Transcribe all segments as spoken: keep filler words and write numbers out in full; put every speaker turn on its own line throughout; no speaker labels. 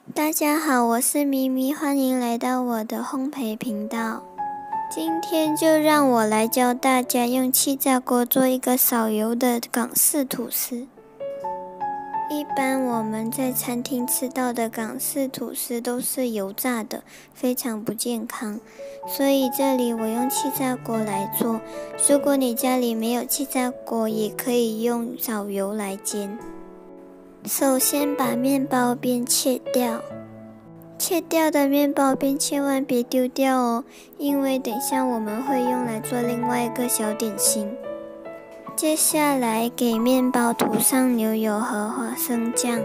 大家好，我是咪咪，欢迎来到我的烘焙频道。今天就让我来教大家用气炸锅做一个少油的港式吐司。一般我们在餐厅吃到的港式吐司都是油炸的，非常不健康。所以这里我用气炸锅来做。如果你家里没有气炸锅，也可以用少油来煎。首先把面包边切掉，切掉的面包边千万别丢掉哦，因为等下我们会用来做另外一个小点心。接下来给面包涂上牛油和花生酱，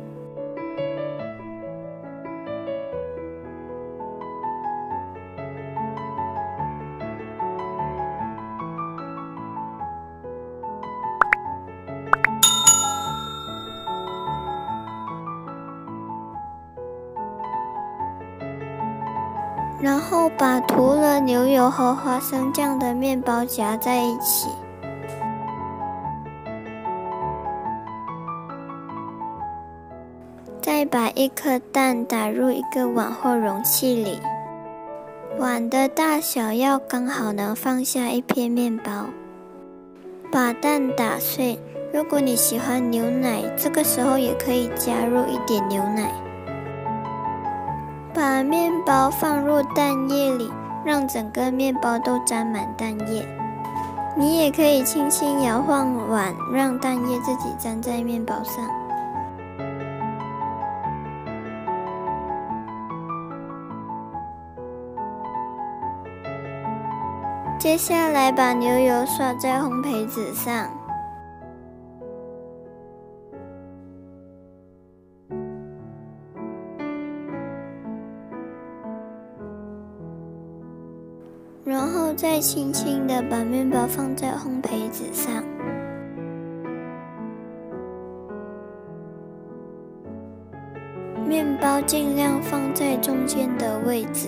然后把涂了牛油和花生酱的面包夹在一起。再把一颗蛋打入一个碗或容器里，碗的大小要刚好能放下一片面包。把蛋打碎，如果你喜欢牛奶，这个时候也可以加入一点牛奶。把面包放入蛋液里，让整个面包都沾满蛋液。你也可以轻轻摇晃碗，让蛋液自己粘在面包上。接下来把牛油刷在烘焙纸上，然后再轻轻地把面包放在烘焙纸上。面包尽量放在中间的位置。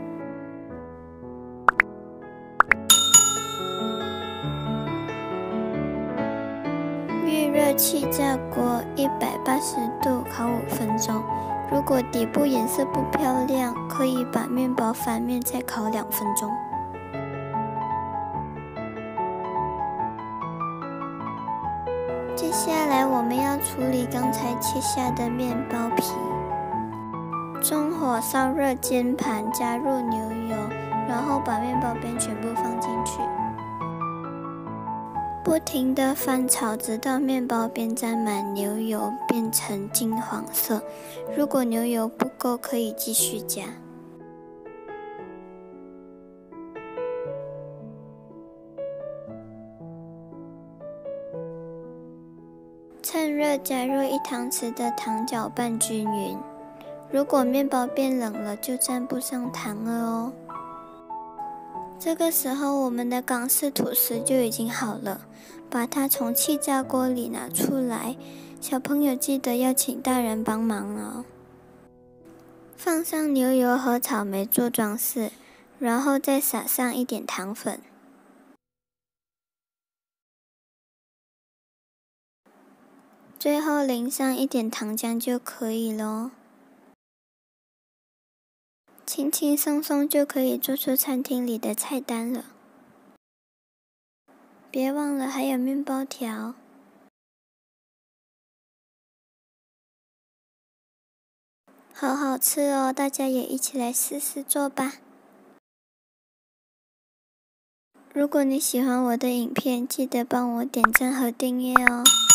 预热气炸锅一百八十度烤五分钟。如果底部颜色不漂亮，可以把面包翻面再烤两分钟。接下来我们要处理刚才切下的面包皮。中火烧热煎盘，加入牛油，然后把面包边全部放进去。不停地翻炒，直到面包边沾满牛油，变成金黄色。如果牛油不够，可以继续加。趁热加入一汤匙的糖，搅拌均匀。如果面包变冷了，就沾不上糖了哦。这个时候，我们的港式吐司就已经好了，把它从气炸锅里拿出来。小朋友记得要请大人帮忙哦。放上牛油和草莓做装饰，然后再撒上一点糖粉。最后淋上一点糖浆就可以咯。轻轻松松就可以做出餐厅里的菜单了。别忘了还有面包条。好好吃哦，大家也一起来试试做吧。如果你喜欢我的影片，记得帮我点赞和订阅哦。